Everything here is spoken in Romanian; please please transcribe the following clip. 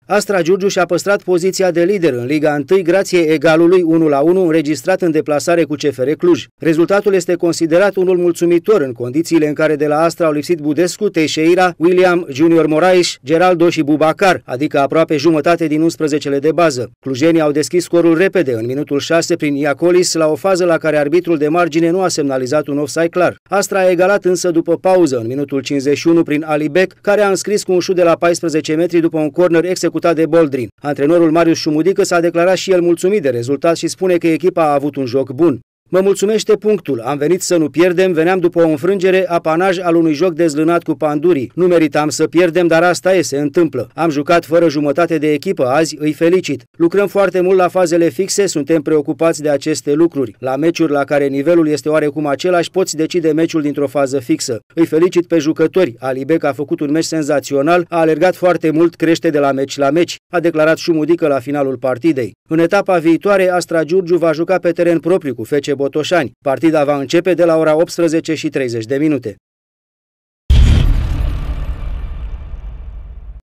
Astra Giurgiu și-a păstrat poziția de lider în Liga 1 grație egalului 1-1 înregistrat în deplasare cu CFR Cluj. Rezultatul este considerat unul mulțumitor în condițiile în care de la Astra au lipsit Budescu, Teixeira, William, Junior Moraes, Geraldo și Bubacar, adică aproape jumătate din 11-le de bază. Clujenii au deschis scorul repede în minutul 6 prin Iacolis la o fază la care arbitrul de margine nu a semnalizat un offside clar. Astra a egalat însă după pauză în minutul 51 prin Alibek, care a înscris cu un șut de la 14 metri după un corner executat de Boldrin. Antrenorul Marius Șumudică s-a declarat și el mulțumit de rezultat și spune că echipa a avut un joc bun. Mă mulțumește punctul, am venit să nu pierdem, veneam după o înfrângere, apanaj al unui joc dezlânat cu Pandurii. Nu meritam să pierdem, dar asta se întâmplă. Am jucat fără jumătate de echipă azi, îi felicit. Lucrăm foarte mult la fazele fixe, suntem preocupați de aceste lucruri. La meciuri la care nivelul este oarecum același, poți decide meciul dintr-o fază fixă. Îi felicit pe jucători. Alibek a făcut un meci senzațional, a alergat foarte mult, crește de la meci la meci, a declarat Șumudică la finalul partidei. În etapa viitoare, Astra Giurgiu va juca pe teren propriu cu FC Botoșani. Partida va începe de la ora 18:30.